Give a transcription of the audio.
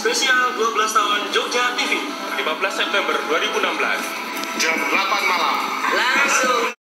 spesial 12 tahun Jogja TV 15 September 2016 jam 8 malam. Langsung